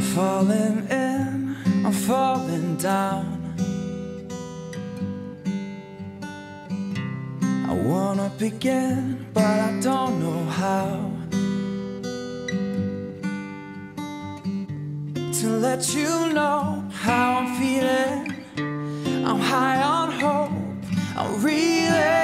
falling in, I'm falling down. I wanna begin, but I don't know how to let you know how I'm feeling. I'm high on hope, I'm reeling.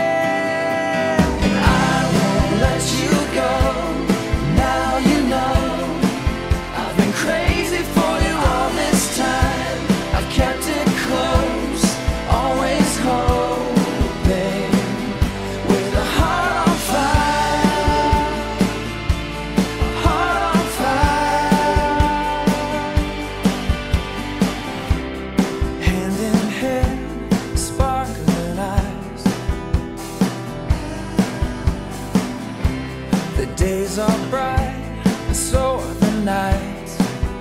The days are bright, and so are the nights.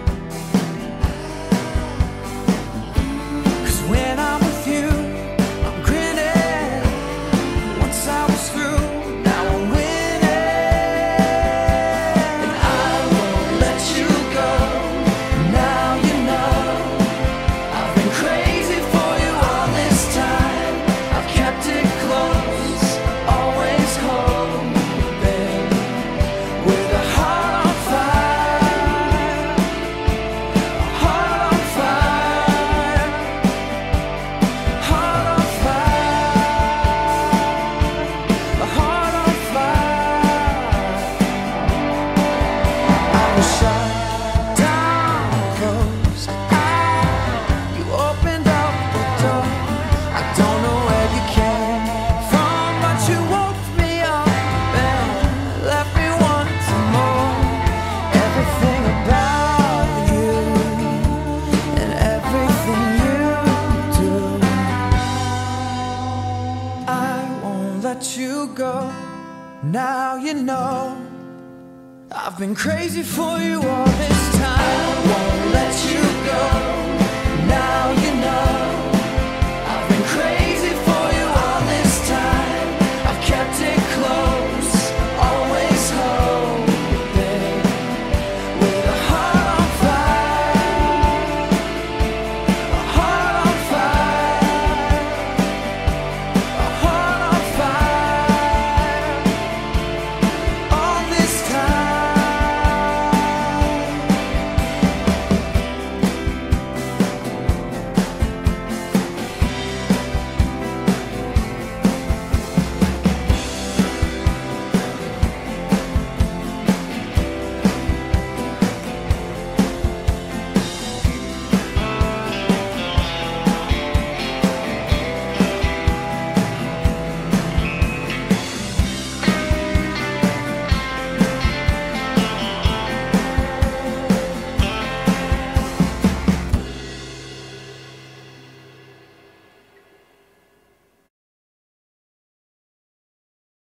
'Cause when I'm with you, I'm grinning. Once I was through, now I'm winning. And I won't let you go. Now you know I've been crazy for you all this time. I've kept it close, always hoping. Shut down, closed out. You opened up the door. I don't know where you came from, but you woke me up and left me wanting more. Everything about you and everything you do, I won't let you go. Now you know I've been crazy for you all this time. I won't let you go. Now